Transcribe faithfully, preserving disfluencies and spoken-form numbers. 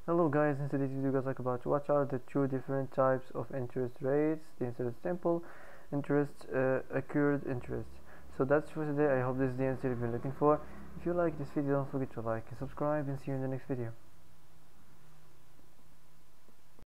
Hello guys, in today's video guys talk about what are the two different types of interest rates. The answer is simple: interest, uh, accrued interest. So that's for today. I hope this is the answer you've been looking for. If you like this video, don't forget to like and subscribe, and see you in the next video.